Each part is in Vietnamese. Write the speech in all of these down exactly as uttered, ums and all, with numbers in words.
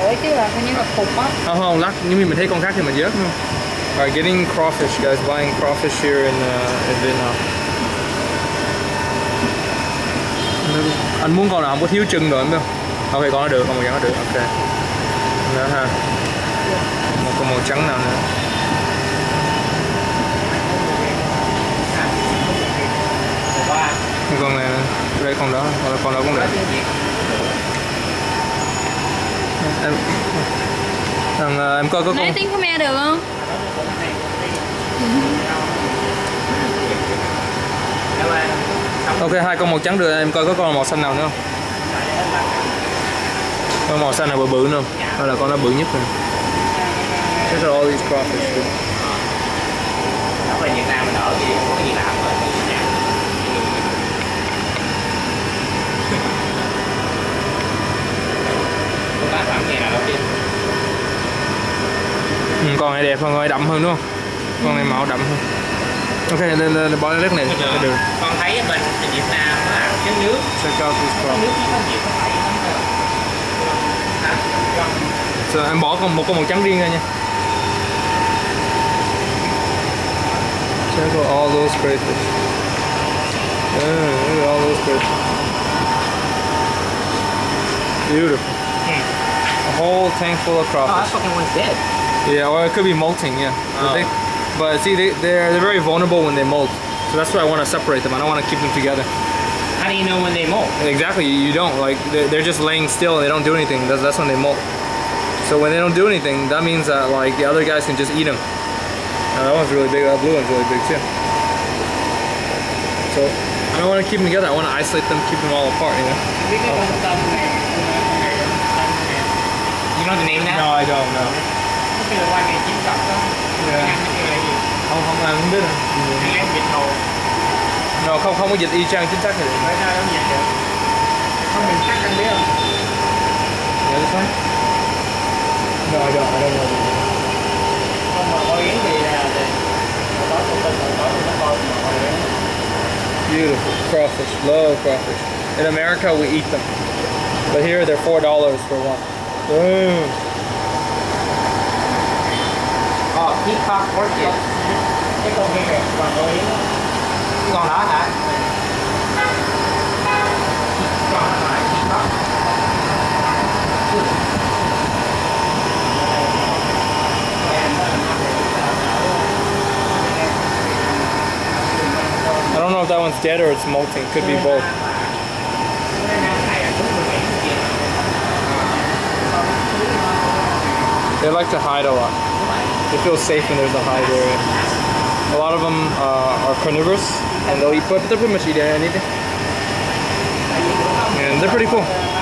ấy chứ là coi như là khủng á. Không không, lắc nhưng mình thấy con khác thì mình dớt luôn. Alright, getting crawfish, guys. Buying crawfish here in uh, in Vietnam. Anh muốn con nào không có thiếu chân rồi không? Ok, con nó được, con màu trắng nó được. Ok. Nữa ha. Một con màu trắng nào nữa. Con này, đây con đó, hoặc là con đó cũng được. Em, thằng em coi có con. Nói tiếng Khmer được không? Ok, hai con màu trắng được, em coi có con màu xanh nào nữa không? Con màu xanh này bự bự nữa không? Hay là con nó bự nhất rồi? These are all these crawfish. Ở Việt Nam mình ở thì có cái gì làm rồi. Chúng ta làm gì nào đâu chứ? Ừ, con này đẹp hơn, con này đậm hơn đúng không? Con này màu đậm hơn. Ok, lên lên bỏ lên đất này được. Con thấy bên Việt Nam là cái nước. Check out this Nước crawfish. nó có nhiều cái So, em bỏ con một con màu trắng riêng ra nha. Check out all those crayfish. Yeah, look at all those crayfish. Beautiful. A whole tank full of Oh, that crawfish. fucking one's dead. Yeah, or it could be molting. Yeah. But, Oh. they, but see, they they're they're very vulnerable when they molt. So that's why I want to separate them. I don't want to keep them together. How do you know when they molt? Exactly, you don't like they're, they're just laying still. They don't do anything. That's, that's when they molt. So when they don't do anything, that means that like the other guys can just eat them. Now, that one's really big. That blue one's really big too. So I don't want to keep them together. I want to isolate them, keep them all apart. You know. You know the name now? No, I don't know. Cái là qua ngày chín cọc đó. Yeah. Cái này là gì? Không không ai không biết đâu. Anh em Việt Hồ. No, không không có dịch y chang chính xác này. Tại sao không dịch được? Không mình chắc anh biết không? Yeah, this one? No, I don't. I don't know. Không mà coi yến thì là có thông tin là có nó coi mà coi yến. Beautiful crawfish. Love crawfish. In America, we eat them, but here they're four dollars for one. Boom. Ờ, peacock orchid. Cái con kia kìa, còn coi yến. Cái con đó hả? Con đó là peacock. I don't know if that one's dead or it's molting. Could be both. They like to hide a lot. They feel safe when there's a hide area. A lot of them uh, are carnivorous and they'll eat, but they're pretty much eat anything. And they're pretty cool.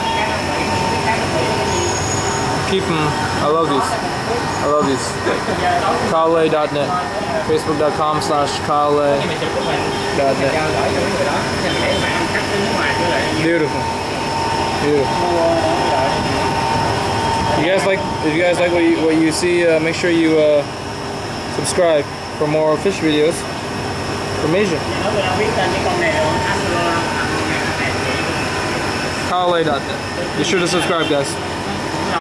Keep them. I love these. I love these. Kyle dot net. Facebook dot com slash Kyle dot net. Beautiful. Beautiful. You guys like? If you guys like what you, what you see, uh, make sure you uh, subscribe for more fish videos from Asia. Kyle dot net. Be sure to subscribe, guys.